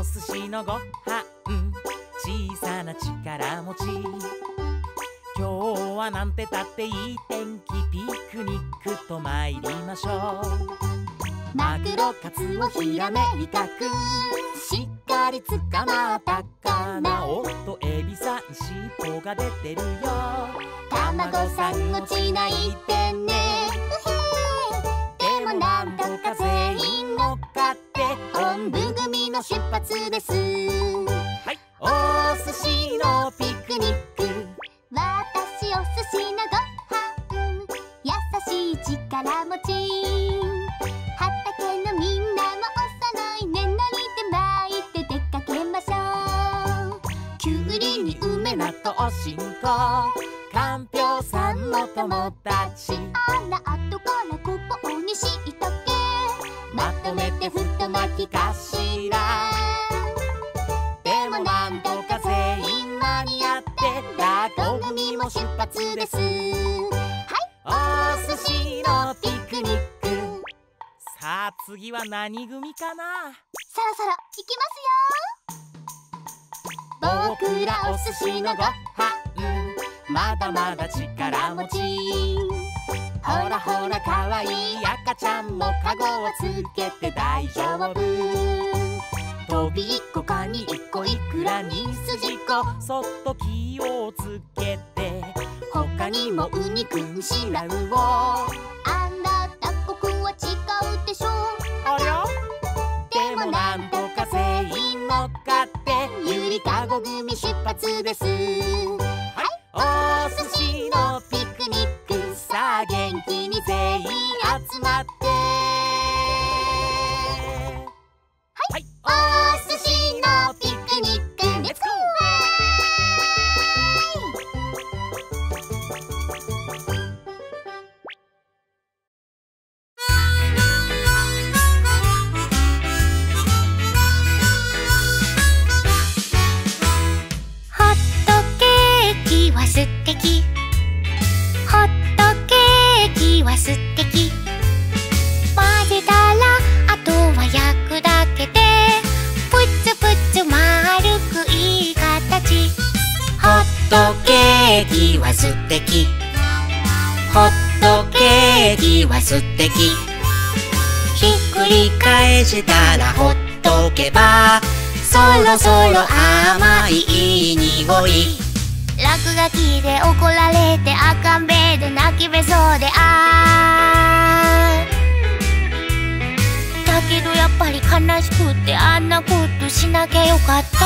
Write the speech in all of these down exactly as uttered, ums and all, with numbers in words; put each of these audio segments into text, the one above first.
寿司のごはん、小さな力持ち。今日はなんてたっていい天気、ピクニックと参りましょう。マグロ、カツオ、ヒラメ、イカくん、しっかり捕まったかな。おっとエビさん、尻尾が出てるよ。 卵さん落ちないでね。でもなんとか全員乗っかって本部組の出発です。 はい、お寿司のピクニック。 私お寿司のごはん、優しい力持ち。畑のみんなもお揃いね、のりで巻いて出かけましょう。 きゅうりに梅納豆しんこ、かんぴょうさんの友達。 あら、後からごぼうにしいたけ、 まとめて太巻きかしら。でもなんとか全員間に合ってダコ組も出発です。はい、お寿司のピクニック。さあ次は何組かな。 そろそろ行きますよ。 僕らお寿司のごはん、まだまだ力持ち。ほらほらかわいい赤ちゃんもカゴをつけて大丈夫。とびっこカニいっこ、いくらにすじこ、そっと気をつけて。他にもウニくん、シラウオ。 あなたここは違うでしょ。 ありゃ、でもなんとか全員乗っかってゆりかご組出発です。はい、お寿司のピクニック。さあ元気に全員集まって。はい、お寿司のピクニック、レッツゴー。 ホットケーキは素敵、ホットケーキは素敵。混ぜたらあとは焼くだけでプツプツ丸くいい形。 ホットケーキは素敵、ホットケーキは素敵。ひっくり返したらほっとけばそろそろ甘いいい匂い。 落書きで怒られて赤んべで泣きべそうであー、だけどやっぱり悲しくてあんなことしなきゃよかった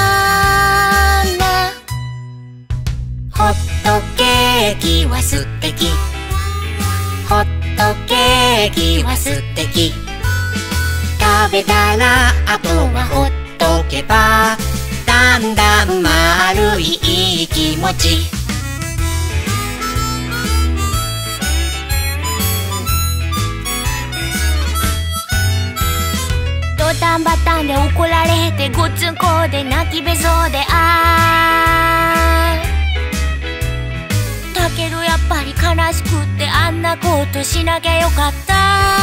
な。 ホットケーキは素敵、ホットケーキは素敵。食べたらあとはほっとけばだんだん丸いいい気持ち。 ドタンバタンで怒られてごっつんこで泣きべそうであー、だけどやっぱり悲しくってあんなことしなきゃよかった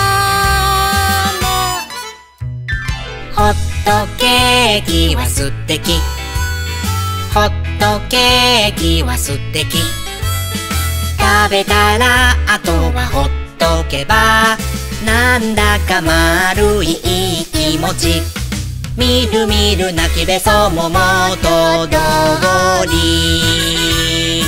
な。 ホットケーキは素敵、ホットケーキは素敵。食べたらあとはほっとけばなんだか丸いいい気持ち。みるみる泣きべそも元通り。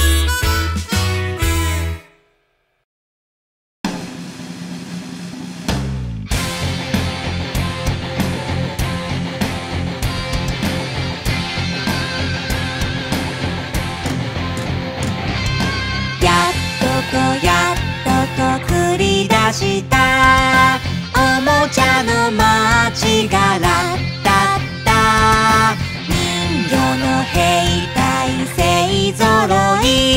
やっとこ繰り出したおもちゃの街がラッタッタ。人魚の兵隊勢ぞろい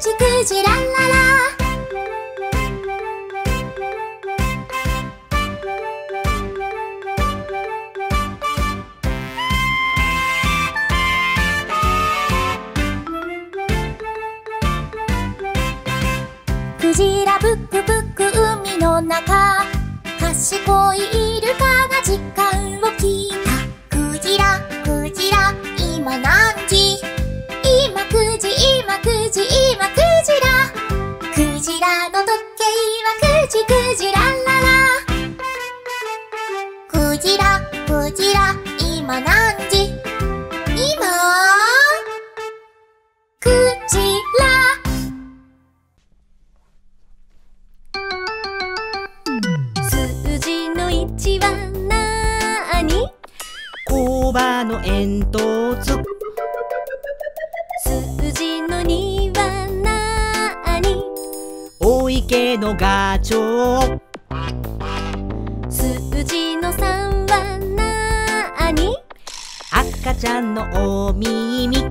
じくじラララ。クジラブクブク海の中、賢いイルカが時間を聞いた。クジラクジラ今何時、今くじ今くじ今くじら。クジラの時計はくじくじラララ。クジラクジラ今何時、今クジラ。数字のいちはなーに？ 工場の煙突。 数字のにはなーに？ 大池のガチョウ。 数字のさんはなーに？ 赤ちゃんのお耳。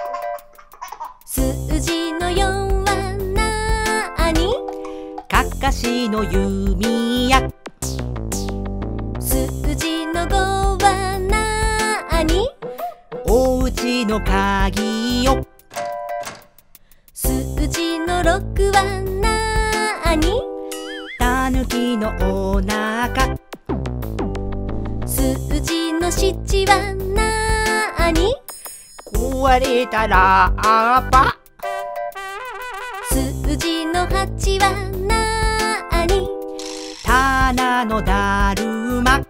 数字のよんはなーに？ かかしの弓矢。 数字のごはなーに？ おうちの鍵よ。 数字のろくはなーに？ たぬきのおなか。 数字のしちはなーに？ 壊れたラッパ。 数字のはちはなーに？ 棚のだるま。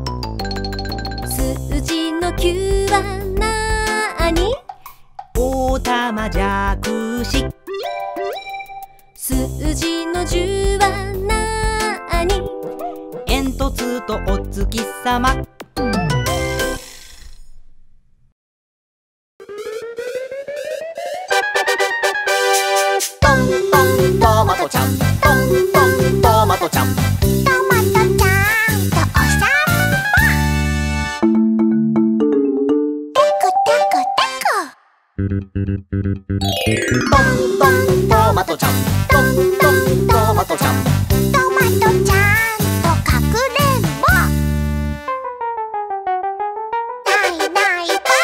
数字のきゅうはなーに？ おたまじゃくし。 数字のじゅうはなーに？ 煙突とお月さま。トントントマトちゃん、トントントマトちゃん。 トマトちゃんとおさんぽ。テコテコテコ。 トントントマトちゃん、トントントマトちゃん。 トマトちゃんとかくれんぼ。ないないば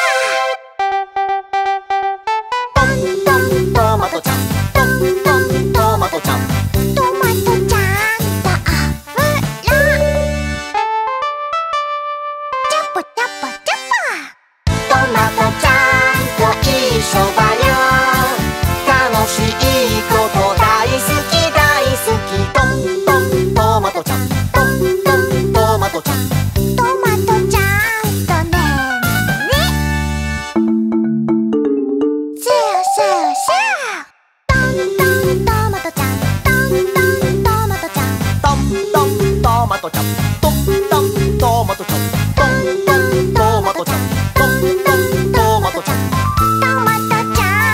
トントントマトちゃん、トントントマトちゃん。 トマトちゃんとあぶら。チャポチャポチャポ。 トマトちゃんと一緒だよ。楽しいこと大好き大好き。トントントマトちゃん、トントントマトちゃん。 トマトちゃんとねんね。シャーシャーシャー。トントントマトちゃん、トントントマトちゃん。 トントントマトちゃん、トントントマトちゃん。トントントマトちゃん、トントントマトちゃん。 トマトちゃん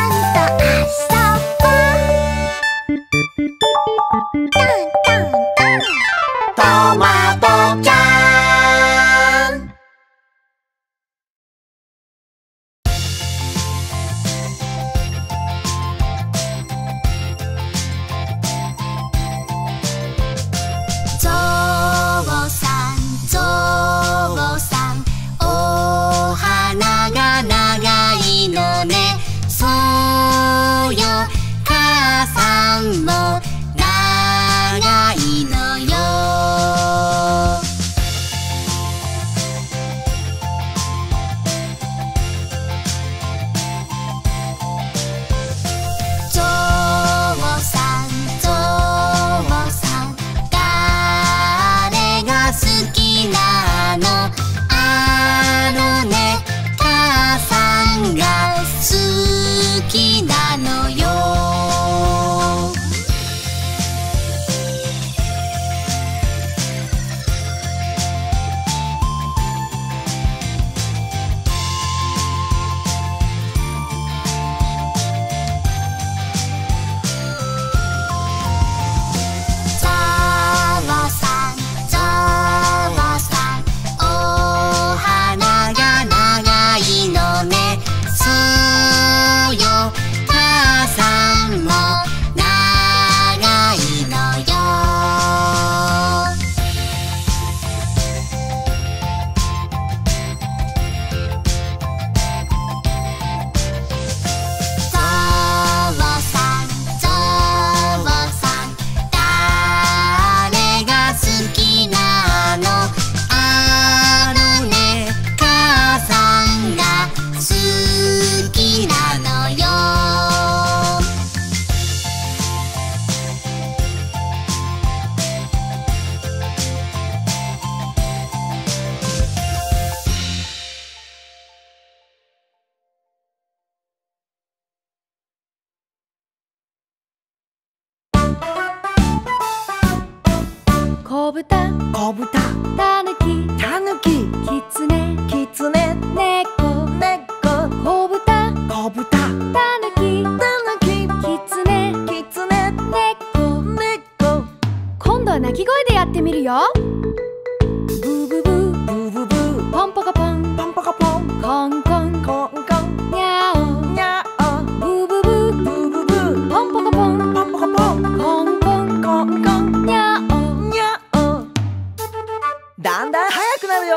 ぶた、 こぶた、 たぬき、 たぬき、 きつね、 きつね、 ねこ、 ねこ、 こぶた、 こぶた、 たぬき、 たぬき、 きつね、 きつね、 ねこ。 ねこ。 今度は鳴き声でやってみるよ。ブブブ、 ブブブ、 ポンポコポン、 ポンポコポン、 コンコン、 コンコン、 にゃお。 にゃお。 ブブブ、 ブブブ、 ポンポコポン、 ポンポコポン、 コンコン、 コンコン、 にゃお。 にゃお。だんだん速くなるよ。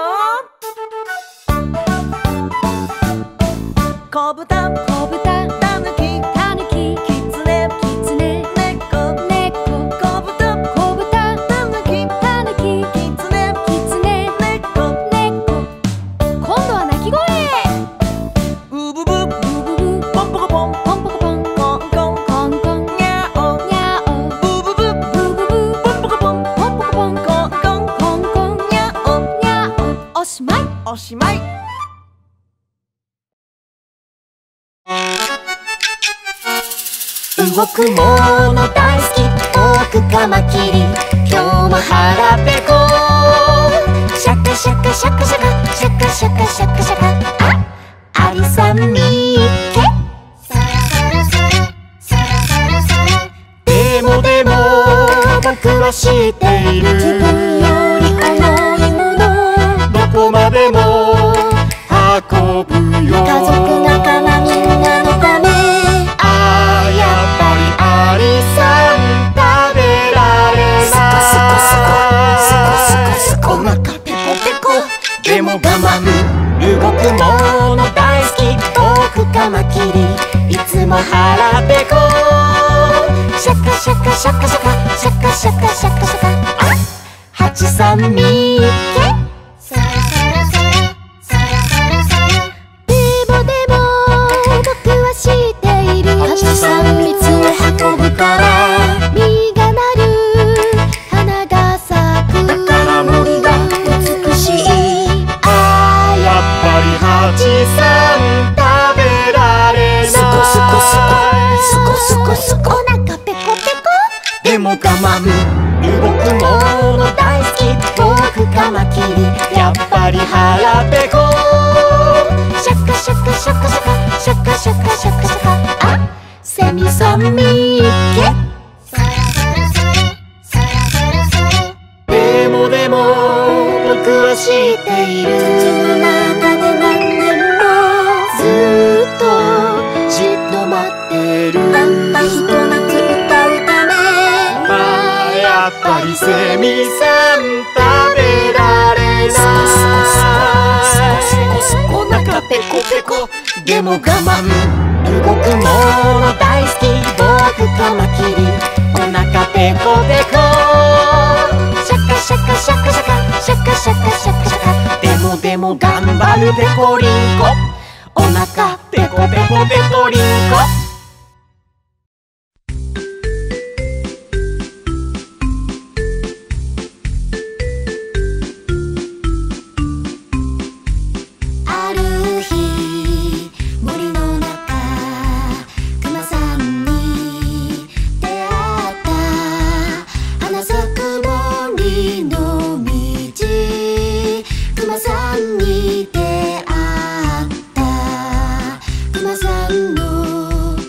こぶた、 こぶた、 たぬき、 たぬき、 きつね、 きつね、 ねこ、 ねこ。 こぶた、 こぶた、 たぬき、 たぬき、 きつね、 きつね、 ねこ。 ねこ。今度は鳴き声。 ブブブ、 ブブブ、 ポンポコポン、 ポンポコポン、 コンコン、 コンコン、 にゃお。 にゃお。 ブブブ、 ブブブ、 ポンポコポン、 ポンポコポン、 コンコン、 コンコン、 にゃお。 にゃお。おしまい。 おしまい。 動くもの大好きポークカマキリ今日も腹ペコシャカシャカシャカシャカシャカシャカシャカシャカあアリさんみっけそろそろそろそろそろそろでもでも僕は知っている自分より重いものどこまでも運ぶよ家族仲間みんなのためあーやっぱりアリさん食べられないスコスコスコスコスコお腹ペコペコでも我慢動くもの大好きポークカマキリいつも腹ペコシャカシャカシャカシャカシャカシャカシャカシャカあハチさんみっけそろそろそろそろそろそろでもでも僕は知っているハチさん蜜を運ぶから実がなる花が咲くだから森が美しいあーやっぱりハチさん食べられないスコスコスコスコスコスコお腹ペコペコでも我慢動くもの大好きポークカマキリやっぱり腹ペコシャカシャカシャカシャカシャカシャカシャカシャカあセミさんみっけそろそろそろそろそろそろでもでも僕は知っている口の中で何年もずっとじっと待ってるたったひと夏歌うためまあやっぱりセミさん食べられないお腹ペコペコでも我慢動くもの大好き僕カマキリお腹ペコペコシャカシャカシャカシャカシャカシャカシャカシャカでもでも頑張るペコリンコお腹ペコペコペコリンコある日森の中クマさんに出会った花咲く森の道クマさんに出会ったクマさんの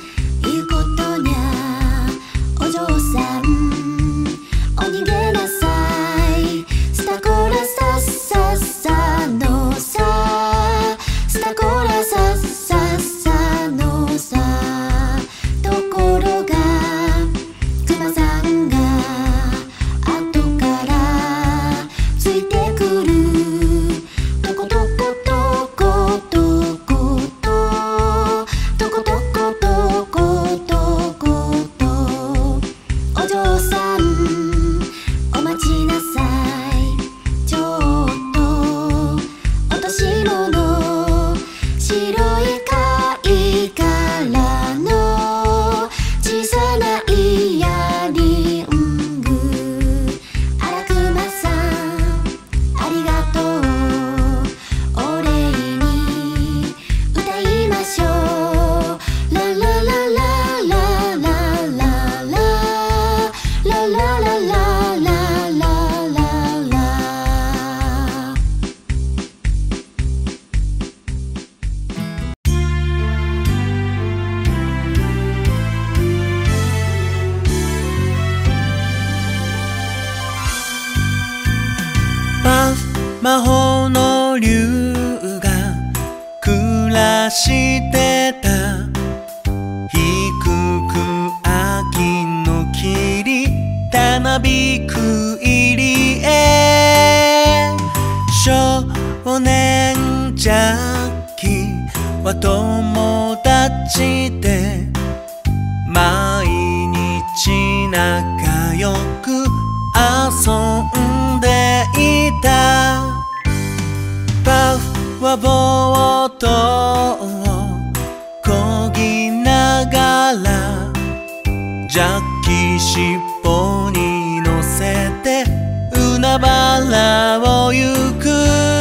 魔法の竜が暮らしてた。低く秋の霧たなびく入りへ。少年ジャッキーは友達で毎日仲良く遊んでいた。パフはボートを漕ぎながらジャッキー尻尾に乗せて海原を行く。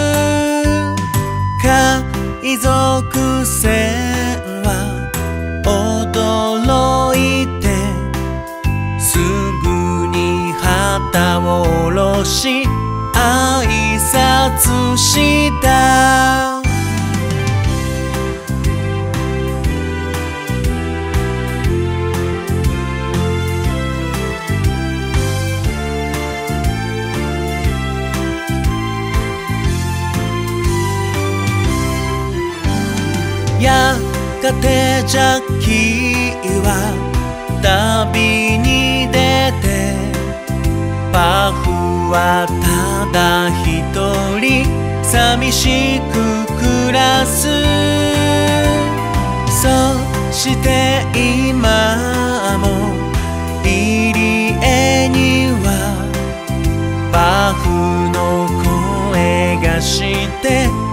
海賊船は驚いてすぐに旗を下ろし挨拶した。やがてジャッキーは旅に出てパフはただ一人寂しく暮らす。そして今も入り江にはパフの声がして